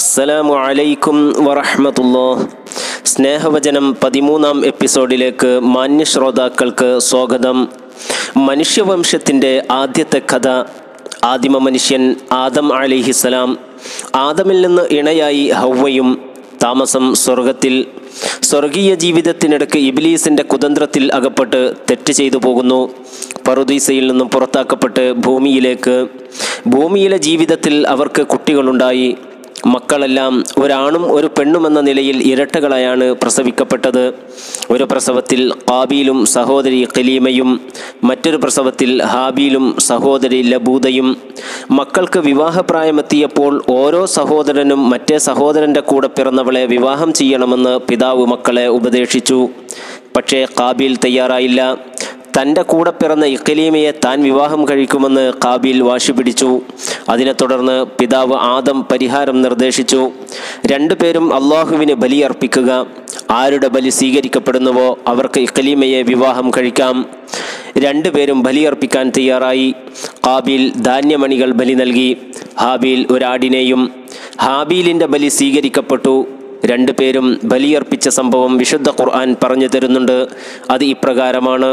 അസ്സലാമു അലൈക്കും വറഹ്മത്തുള്ളാഹ്. സ്നേഹവചനം 13-ാം എപ്പിസോഡിലേക്ക് മാന്യ ശ്രോതാക്കൾക്ക് സ്വാഗതം. മനുഷ്യവംശത്തിൻ്റെ ആദ്യത്തെ കഥ. ആദിമ മനുഷ്യൻ ആദം അലൈഹിസ്സലാം. ആദമിൽ നിന്ന് ഇണയായി ഹവ്വയും. താമസം സ്വർഗത്തിൽ. സ്വർഗീയ ജീവിതത്തിനിടയ്ക്ക് ഇബ്ലീസിൻ്റെ കുതന്ത്രത്തിൽ അകപ്പെട്ട് തെറ്റ് ചെയ്തു പോകുന്നു. പറുദീസയിൽ നിന്നും പുറത്താക്കപ്പെട്ട് ഭൂമിയിലെ ജീവിതത്തിൽ അവർക്ക് കുട്ടികളുണ്ടായി. മക്കളെല്ലാം ഒരാണും ഒരു പെണ്ണുമെന്ന നിലയിൽ ഇരട്ടകളായാണ് പ്രസവിക്കപ്പെട്ടത്. ഒരു പ്രസവത്തിൽ ഖാബീലും സഹോദരി ഖലീമയും, മറ്റൊരു പ്രസവത്തിൽ ഹാബീലും സഹോദരി ലബൂദയും. മക്കൾക്ക് വിവാഹപ്രായമെത്തിയപ്പോൾ ഓരോ സഹോദരനും മറ്റേ സഹോദരൻ്റെ കൂടെ പിറന്നവളെ വിവാഹം ചെയ്യണമെന്ന് പിതാവ് മക്കളെ ഉപദേശിച്ചു. പക്ഷേ ഖാബീൽ തയ്യാറായില്ല. തൻ്റെ കൂടെ പിറന്ന ഇഖലീമയെ താൻ വിവാഹം കഴിക്കുമെന്ന് ഖാബീൽ വാശി പിടിച്ചു. അതിനെ തുടർന്ന് പിതാവ് ആദം പരിഹാരം നിർദ്ദേശിച്ചു. രണ്ടുപേരും അള്ളാഹുവിന് ബലിയർപ്പിക്കുക. ആരുടെ ബലി സ്വീകരിക്കപ്പെടുന്നുവോ അവർക്ക് ഇഖലീമയെ വിവാഹം കഴിക്കാം. രണ്ടുപേരും ബലിയർപ്പിക്കാൻ തയ്യാറായി. ഖാബീൽ ധാന്യമണികൾ ബലി നൽകി. ഹാബീൽ ഒരാടിനെയും. ഹാബീലിൻ്റെ ബലി സ്വീകരിക്കപ്പെട്ടു. രണ്ടുപേരും ബലിയർപ്പിച്ച സംഭവം വിശുദ്ധ ഖുർആൻ പറഞ്ഞു തരുന്നുണ്ട്. അത് ഇപ്രകാരമാണ്: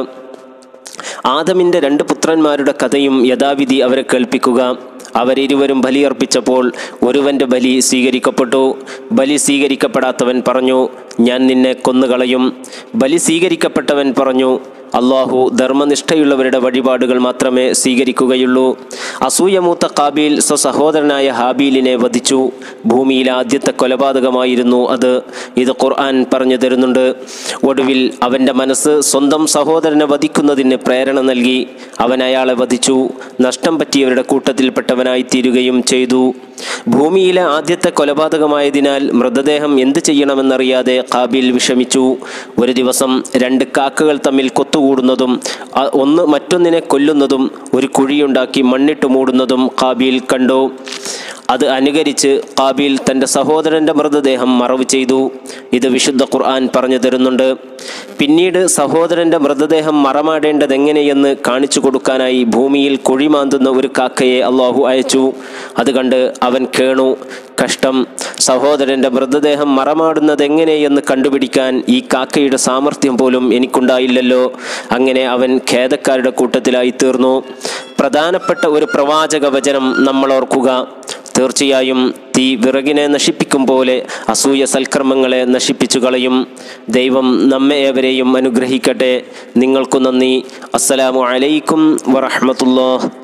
ആദമിൻ്റെ 2 പുത്രന്മാരുടെ കഥയും യഥാവിധി അവരെ കേൾപ്പിക്കുക. അവരിരുവരും ബലിയർപ്പിച്ചപ്പോൾ ഒരുവൻ്റെ ബലി സ്വീകരിക്കപ്പെട്ടു. ബലി സ്വീകരിക്കപ്പെടാത്തവൻ പറഞ്ഞു, ഞാൻ നിന്നെ കൊന്നുകളയും. ബലി സ്വീകരിക്കപ്പെട്ടവൻ പറഞ്ഞു, അള്ളാഹു ധർമ്മനിഷ്ഠയുള്ളവരുടെ വഴിപാടുകൾ മാത്രമേ സ്വീകരിക്കുകയുള്ളൂ. അസൂയമൂത്ത ഖാബീൽ സ്വസഹോദരനായ ഹാബീലിനെ വധിച്ചു. ഭൂമിയിലെ ആദ്യത്തെ കൊലപാതകമായിരുന്നു അത്. ഇത് ഖുർആൻ പറഞ്ഞു തരുന്നുണ്ട്. ഒടുവിൽ അവൻ്റെ മനസ്സ് സ്വന്തം സഹോദരനെ വധിക്കുന്നതിന് പ്രേരണ നൽകി. അവൻ അയാളെ വധിച്ചു. നഷ്ടം പറ്റിയവരുടെ കൂട്ടത്തിൽപ്പെട്ടവനായി തീരുകയും ചെയ്തു. ഭൂമിയിലെ ആദ്യത്തെ കൊലപാതകമായതിനാൽ മൃതദേഹം എന്ത് ചെയ്യണമെന്നറിയാതെ ഖാബീൽ വിഷമിച്ചു. ഒരു ദിവസം 2 കാക്കകൾ തമ്മിൽ കൊത്തുകൂടുന്നതും ഒന്ന് മറ്റൊന്നിനെ കൊല്ലുന്നതും ഒരു കുഴിയുണ്ടാക്കി മണ്ണിട്ട് മൂടുന്നതും ഖാബീൽ കണ്ടു. അത് അനുകരിച്ച് ഖാബീൽ തൻ്റെ സഹോദരൻ്റെ മൃതദേഹം മറവ് ചെയ്തു. ഇത് വിശുദ്ധ ഖുർആൻ പറഞ്ഞു തരുന്നുണ്ട്. പിന്നീട് സഹോദരൻ്റെ മൃതദേഹം മറമാടേണ്ടതെങ്ങനെയെന്ന് കാണിച്ചു കൊടുക്കാനായി ഭൂമിയിൽ കുഴി മാന്തുന്ന ഒരു കാക്കയെ അള്ളാഹു അയച്ചു. അത് കണ്ട് അവൻ കേണു. കഷ്ടം, സഹോദരൻ്റെ മൃതദേഹം മറമാടുന്നതെങ്ങനെയെന്ന് കണ്ടുപിടിക്കാൻ ഈ കാക്കയുടെ സാമർഥ്യം പോലും എനിക്കുണ്ടായില്ലല്ലോ. അങ്ങനെ അവൻ ഖേദക്കാരുടെ കൂട്ടത്തിലായി തീർന്നു. പ്രധാനപ്പെട്ട ഒരു പ്രവാചക വചനം നമ്മൾ ഓർക്കുക. തീർച്ചയായും തീ വിറകിനെ നശിപ്പിക്കും പോലെ അസൂയ സൽക്കർമ്മങ്ങളെ നശിപ്പിച്ചു കളയും. ദൈവം നമ്മെ ഏവരെയും അനുഗ്രഹിക്കട്ടെ. നിങ്ങൾക്കു നന്ദി. അസ്സലാമു അലൈക്കും വറഹ്മത്തുള്ളാഹി.